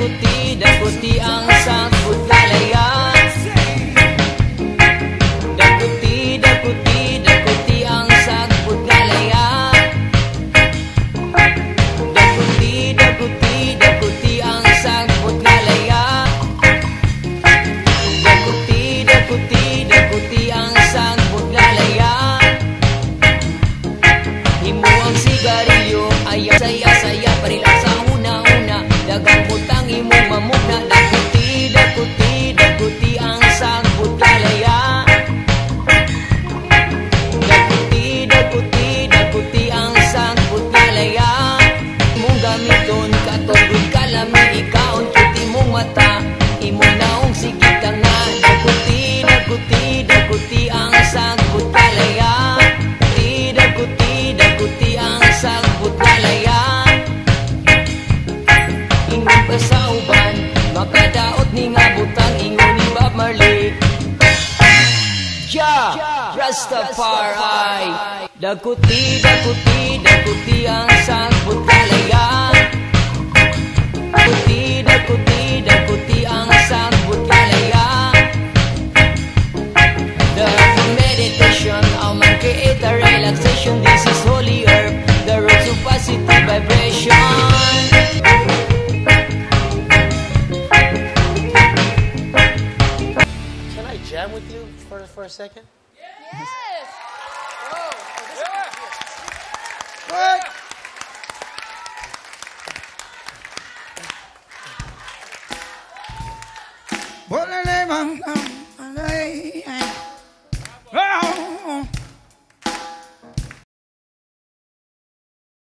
dakuti ang sangkot kalayaan. Dakuti ang sangkot kalayaan. Dakuti ang sangkot kalayaan. Dakuti ang sangkot kalayaan. Himo ang sigarilyo, ayaw saya-saya, parilang sa una-una. Dagang butang imong mamugna. Dakuti ang sangkot kalayaan. Dakuti ang sangkot kalayaan. Imong gamiton, katulog kalami, ikaon kuti mong mata. Imong naong sigit ka nga. Dakuti ang sangkot kalayaan. Dakuti ang sangkot kalayaan. Ingon pa sa uban, makadaot ni nga butang, ingon ni Bob Marley. Ja, Rastafari. Dakuti ang sangkot kalayaan. Dakuti ang sangkot kalayaan. The meditation, I'm man create a relaxation. This is holy herb, the road to positive vibration. Can I jam with you for a second? Yes! What? What the name